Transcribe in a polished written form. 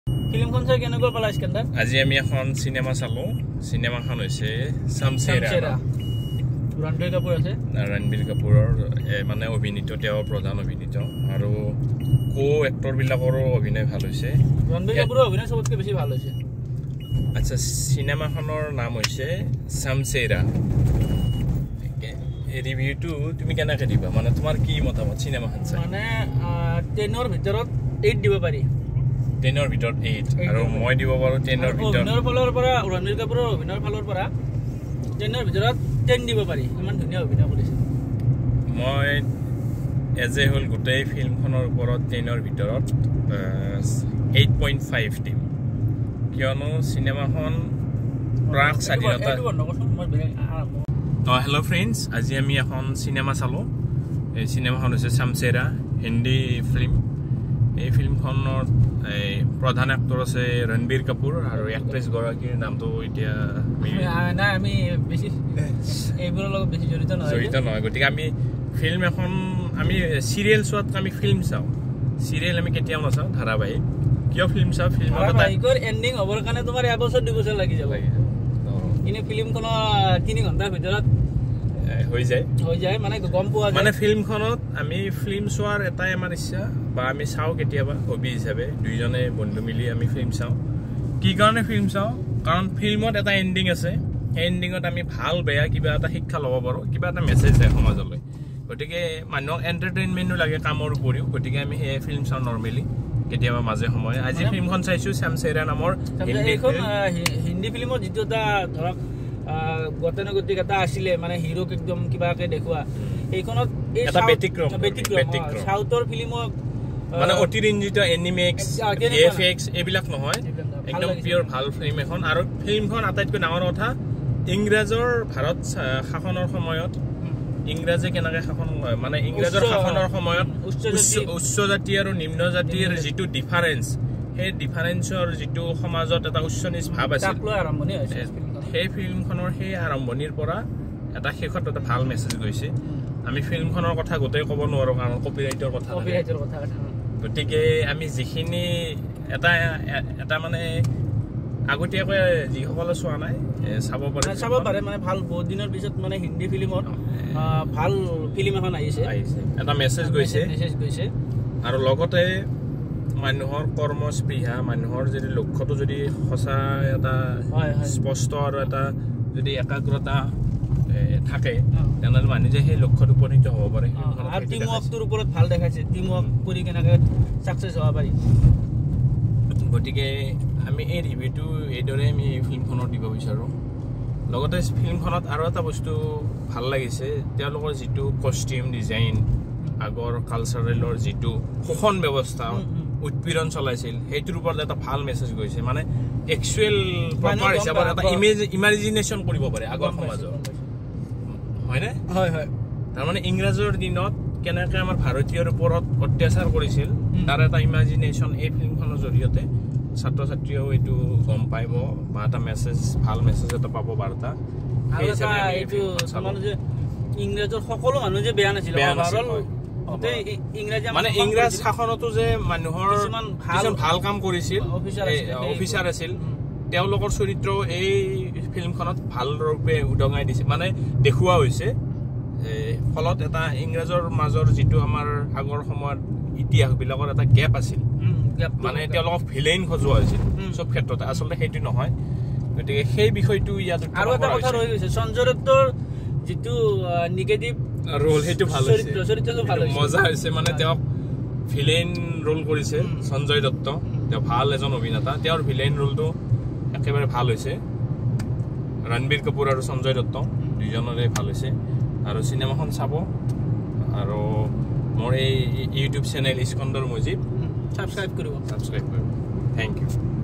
ফিল্মখন চাই কেনেকুৱা পালা ইস্কান্দাৰ? আজি আমি এখন সিনেমা চালো। সিনেমাখন হৈছে শামশেৰা। ৰণবীৰ কাপুৰ আছে। ৰণবীৰ কাপুৰৰ মানে অভিনীত, তেওঁ প্ৰধান অভিনীত আৰু কো এক্টৰ বিলাকৰো অভিনয় ভাল হৈছে। ৰণবীৰ কাপুৰৰ অভিনয় সবতকৈ বেছি ভাল হৈছে। আচ্ছা, সিনেমাখনৰ নাম হৈছে শামশেৰা। ৰিভিউটো তুমি কেনেকৈ দিবা, মানে তোমাৰ কি মতামত সিনেমাখন চাই? মানে 10ৰ ভিতৰত 8 দিব পাৰি। 10ৰ ভিতৰত 8 আৰু মই দিব পাৰো 10ৰ ভিতৰত। অভিনয়ৰ ফালৰ পৰা ৰণবীৰ কাপুৰৰ অভিনয়ৰ ফালৰ পৰা 10ৰ ভিতৰত 10 দিব পাৰি। ইমান ধুনীয়া অভিনয় কৰিছে। মই এজে হ'ল গোটেই ফিল্মখনৰ ওপৰত 10ৰ ভিতৰত 8.5 দিম, কিয়নো সিনেমাখন প্ৰাক স্বাধীনতা। হেল্ল' ফ্ৰেণ্ডছ, আজি আমি এখন চিনেমা চালোঁ। এই চিনেমাখন হৈছে শামশেৰা, হিন্দী ফিল্ম। এই ফিল্মখনত প্ৰধান এক্টৰ আছে ৰণবীৰ কাপুৰ আৰু এক্ট্ৰেছ গৰাকীৰ নামটো এতিয়া আমি বেছি এইবোৰৰ লগত বেছি জড়িত নহয়। গতিকে আমি ফিল্ম এখন, আমি চিৰিয়েল চোৱাতকৈ আমি ফিল্ম চাওঁ। চিৰিয়েল আমি কেতিয়াও নাচাওঁ, ধাৰাবাহিক। কিয় ফিল্ম চাওঁ? ধাৰাবাহিকৰ এণ্ডিং হ'বৰ কাৰণে তোমাৰ 1 বছৰ 2 বছৰ লাগি যাব। কিন্তু ফিল্মখনৰ 3 ঘণ্টাৰ ভিতৰত হৈ যায় মানে গম পোৱা যায়। মানে ফিল্মখনত আমি ফিল্ম চোৱাৰ এটাই আমাৰ ইচ্ছা, বা আমি চাওঁ কেতিয়াবা হবি হিচাপে, দুইজনে বন্ধু মিলি আমি ফিল্ম চাওঁ। কি কাৰণে ফিল্ম চাওঁ? কাৰণ ফিল্মত এটা এণ্ডিং আছে, সেই এণ্ডিঙত আমি ভাল বেয়া কিবা এটা শিক্ষা ল'ব পাৰোঁ, কিবা এটা মেছেজ যায় সমাজলৈ। গতিকে মানুহক এণ্টাৰটেইনমেণ্টো লাগে কামৰ উপৰিও, গতিকে আমি সেই ফিল্ম চাওঁ নৰ্মেলি কেতিয়াবা মাজে সময়ে। আজি ফিল্মখন চাইছোঁ শামশেৰা নামৰ হিন্দী ফিল্মৰ, যিটো এটা ধৰক গতানুগতিক এটা আছিলে, মানে হিৰোক একদম কিবাকে দেখুওৱা। এইখনত ব্যতিক্ৰম সাউথৰ ফিল্মক মানে অতিৰঞ্জিত এনিমেক্স ভিএফএক্স এইবিলাক নহয়, একদম পিয়ৰ ভাল ফিল্ম এখন। আৰু ফিল্মখন আটাইতকৈ ডাঙৰ কথা, ইংৰাজৰ ভাৰত শাসনৰ সময়ত ইংৰাজে কেনেকৈ শাসন, মানে ইংৰাজৰ শাসনৰ সময়ত উচ্চ জাতি আৰু নিম্ন জাতিৰ যিটো ডিফাৰেঞ্চ, সেই ডিফাৰেঞ্চৰ যিটো সমাজত এটা উচ্চ নিচ ভাৱ আছিল, সেই ফিল্মখনৰ সেই আৰম্ভণিৰ পৰা এটা শেষত এটা ভাল মেছেজ গৈছে। আমি ফিল্মখনৰ কথা গোটেই ক'ব নোৱাৰোঁ, কাৰণ কপিৰাইটৰ কথা। গতিকে আমি যিখিনি এটা মানে আগতীয়াকৈ যিসকলে চোৱা নাই চাব পাৰে। মানে ভাল বহুত দিনৰ পিছত মানে হিন্দী ফিল্মত ভাল ফিল্ম এখন আহিছে, এটা মেছেজ গৈছে। আৰু লগতে মানুহৰ কৰ্মস্পৃহা, মানুহৰ যদি লক্ষ্যটো যদি সঁচা এটা স্পষ্ট আৰু এটা যদি একাগ্ৰতা থাকে, তেনেহ'লে মানুহ যে সেই লক্ষ্যত উপনীত হ'ব পাৰে। আৰু টিম ৱৰ্কটোৰ ওপৰত ভাল দেখাইছে, টিম ৱৰ্ক কৰি কেনেকৈ ছাকচেছ হ'ব পাৰি। গতিকে আমি এই ৰিভিউটো এইদৰে আমি ফিল্মখনত দিব বিচাৰোঁ। লগতে ফিল্মখনত আৰু এটা বস্তু ভাল লাগিছে, তেওঁলোকৰ যিটো কষ্টিউম ডিজাইন, আগৰ কালচাৰেলৰ যিটো শোষণ ব্যৱস্থা, উৎপীড়ন চলাইছিল, সেইটোৰ ওপৰত এটা ভাল মেছেজ গৈছে। মানে একচুৱেল প্ৰপাৰ হিচাপত এটা ইমেজিনেশ্যন কৰিব পাৰে আগৰ সমাজৰ, হয়নে? হয়। তাৰমানে ইংৰাজৰ দিনত কেনেকৈ আমাৰ ভাৰতীয়ৰ ওপৰত অত্যাচাৰ কৰিছিল, তাৰ এটা ইমেজিনেশ্যন এই ফিল্মখনৰ জৰিয়তে ছাত্ৰ ছাত্ৰীয়েও এইটো গম পাব, বা এটা মেছেজ, ভাল মেছেজ এটা পাব, বাৰ্তা। ইংৰাজৰ সকলো মানুহ যে বেয়া নাছিল, মানে ইংৰাজ শাসনতো যে মানুহৰ কিছুমান ভাল কাম কৰিছিল, অফিচাৰ আছিল, তেওঁলোকৰ চৰিত্ৰ এই ফিল্মখনত ভাল ৰূপে উদঙাই দিছে, মানে দেখুওৱা হৈছে। ফলত এটা ইংৰাজৰ মাজৰ যিটো আমাৰ আগৰ সময়ত ইতিহাসবিলাকৰ এটা গেপ আছিল, মানে তেওঁলোকক ভিলেইন সজোৱা হৈছিল চব ক্ষেত্ৰতে, আচলতে সেইটো নহয়। গতিকে সেই বিষয়টো ইয়াত আৰু এটা কথা ৰৈ গৈছে, সঞ্জয় দত্তৰ যিটো নিগেটিভ ৰোল, সেইটো ভাল হৈছে, মজা হৈছে। মানে তেওঁক ভিলেইন ৰোল কৰিছে সঞ্জয় দত্ত, তেওঁ ভাল এজন অভিনেতা, তেওঁৰ ভিলেইন ৰোলটো একেবাৰে ভাল হৈছে। ৰণবীৰ কাপুৰ আৰু সঞ্জয় দত্ত দুইজনৰে ভাল হৈছে। আৰু চিনেমাখন চাব, আৰু মোৰ এই YouTube channel Iskandar Mojib subscribe কৰিব। Thank U.